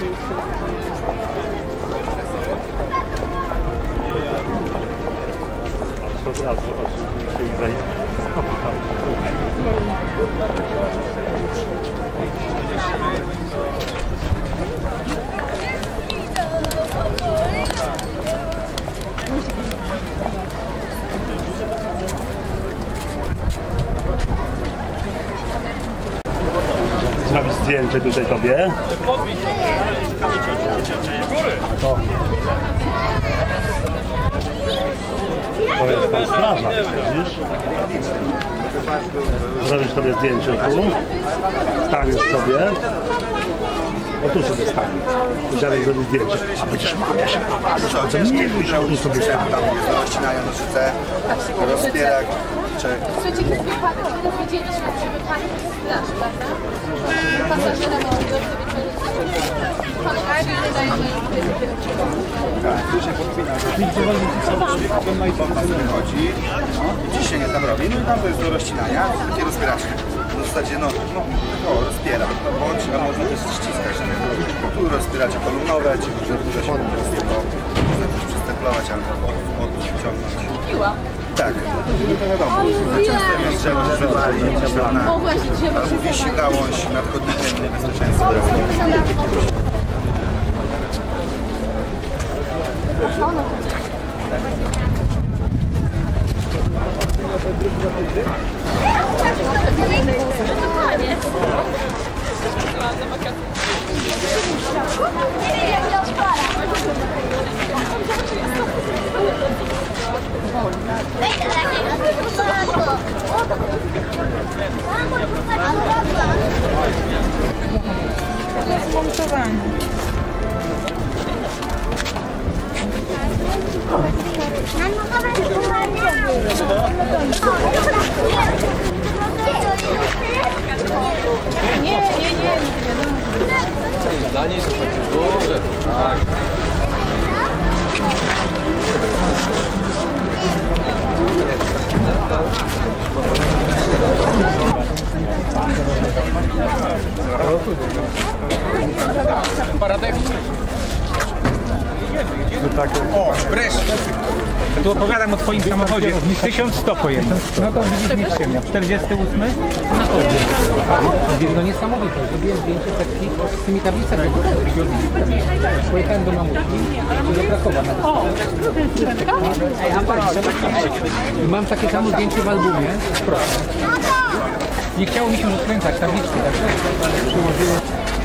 Zrobić zdjęcie tutaj tobie. To. To jest pan strażak, widzisz? Zrobić sobie zdjęcie tu. Staniesz sobie. O tu sobie staniesz. Musiałeś zrobić zdjęcie. A będziesz mamia się prowadzić. Nie bój się, tu sobie staniesz. Rozcinają nożyce, rozpierak. Słuchajcie, kiedy wypadek, kiedy widzieliśmy przy wypadku straż, prawda? Pasażera miał do Panu Karzy wydaje, że Tak, tu się podpina. Bomba wychodzi, ciśnienie tam robi, no i tam to jest do rozcinania, takie rozpieraczki. W zasadzie, rozpiera, bądź, a można też ściskać. Tu rozpieracie kolumnowe, ci może dużo się można też przystemplować albo odciągnąć. piła. Tak, no to wiadomo, często jest drzewo wywali, albo wisi gałąź nad chodnikiem, niebezpieczeństwo. Dla niej to takie duże, tak. Paradek. O, wreszcie! Tu opowiadam o twoim samochodzie. 1100 pojechał. No to widzisz, nie 48? Na to. No niesamowite. Zrobiłem zdjęcie setki z tymi tablicami. Pojechałem do mamusi i do Krakowa. I mam takie samo zdjęcie w albumie. Proszę. Nie chciało mi się rozkręcać tabliczki, także przyłożyłem.